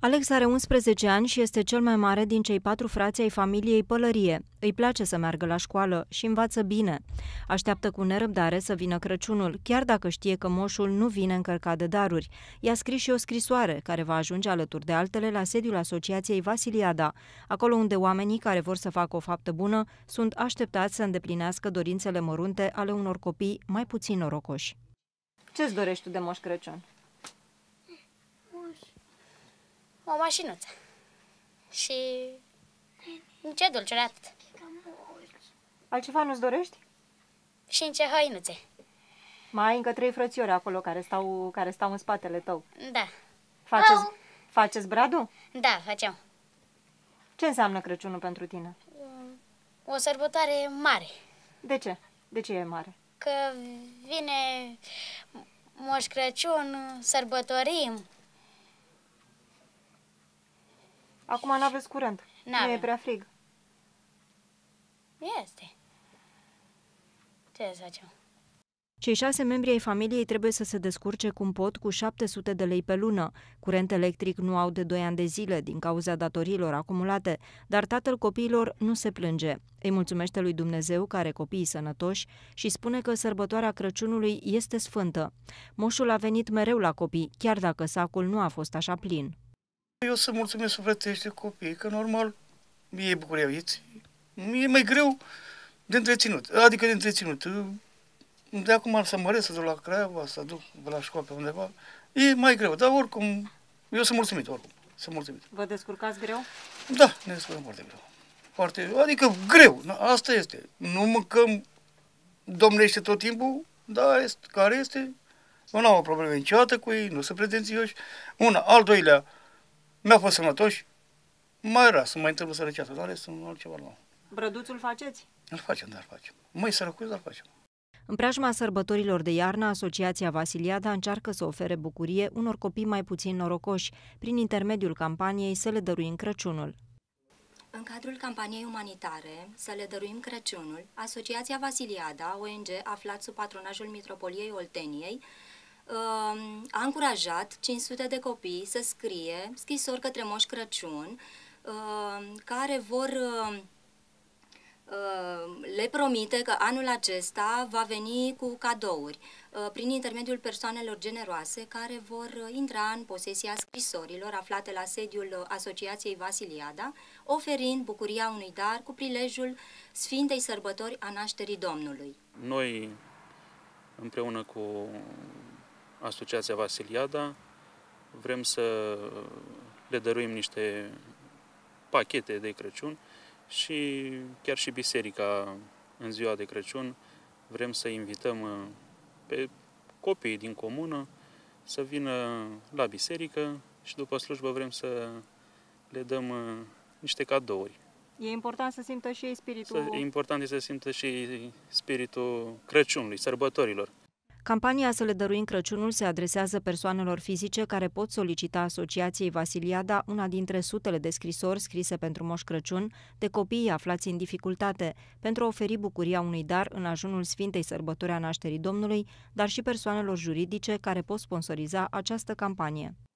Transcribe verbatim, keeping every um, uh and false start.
Alex are unsprezece ani și este cel mai mare din cei patru frați ai familiei Pălărie. Îi place să meargă la școală și învață bine. Așteaptă cu nerăbdare să vină Crăciunul, chiar dacă știe că moșul nu vine încărcat de daruri. I-a scris și o scrisoare, care va ajunge alături de altele la sediul Asociației Vasiliada, acolo unde oamenii care vor să facă o faptă bună sunt așteptați să îndeplinească dorințele mărunte ale unor copii mai puțin norocoși. Ce-ți dorești tu de Moș Crăciun? O mașinuță. Și ce dulciuri, atât. Altceva nu-ți dorești? Și în ce hăinuțe. Mai ai încă trei frățiori acolo care stau, care stau în spatele tău. Da. Faceți, faceți bradul? Da, facem. Ce înseamnă Crăciunul pentru tine? O sărbătoare mare. De ce? De ce e mare? Că vine Moș Crăciun, sărbătorim. Acum n-aveți curent. Nu e prea frig. Este. Ce să facem? Cei șase membri ai familiei trebuie să se descurce cum pot cu șapte sute de lei pe lună. Curent electric nu au de doi ani de zile din cauza datoriilor acumulate, dar tatăl copiilor nu se plânge. Îi mulțumește lui Dumnezeu că are copiii sănătoși și spune că sărbătoarea Crăciunului este sfântă. Moșul a venit mereu la copii, chiar dacă sacul nu a fost așa plin. Eu să mulțumesc sufletește copiii, că normal e bucuria vieții. E mai greu de întreținut, adică de întreținut. De acum să măresc, să duc la Craiova, să duc la școală pe undeva, e mai greu, dar oricum, eu sunt mulțumit, oricum, sunt mulțumit. Vă descurcați greu? Da, ne descurcăm foarte greu. Foarte, adică greu, asta este. Nu mâncăm domnește tot timpul, dar este, care este, eu n-am o problemă niciodată cu ei, nu sunt pretențioși. Una, al doilea, mi-a fost sănătoși, mai rar să mai întâmplă sărăceată, dar sunt altceva nou. Brăduțul faceți? Îl facem, dar facem. Mai sărăcuți, dar facem. În preajma sărbătorilor de iarnă, Asociația Vasiliada încearcă să ofere bucurie unor copii mai puțin norocoși, prin intermediul campaniei Să le dăruim Crăciunul. În cadrul campaniei umanitare Să le dăruim Crăciunul, Asociația Vasiliada, O N G aflat sub patronajul Mitropoliei Olteniei, a încurajat cinci sute de copii să scrie scrisori către Moș Crăciun, care vor le promite că anul acesta va veni cu cadouri prin intermediul persoanelor generoase care vor intra în posesia scrisorilor aflate la sediul Asociației Vasiliada, oferind bucuria unui dar cu prilejul Sfintei Sărbători a Nașterii Domnului. Noi, împreună cu Asociația Vasiliada, vrem să le dăruim niște pachete de Crăciun și chiar și biserica în ziua de Crăciun vrem să invităm pe copiii din comună să vină la biserică și după slujbă vrem să le dăm niște cadouri. E important să simtă și ei spiritul... E important să simtă și spiritul Crăciunului, sărbătorilor. Campania Să le dăruim Crăciunul se adresează persoanelor fizice care pot solicita Asociației Vasiliada una dintre sutele de scrisori scrise pentru Moș Crăciun de copiii aflați în dificultate, pentru a oferi bucuria unui dar în ajunul Sfintei Sărbători a Nașterii Domnului, dar și persoanelor juridice care pot sponsoriza această campanie.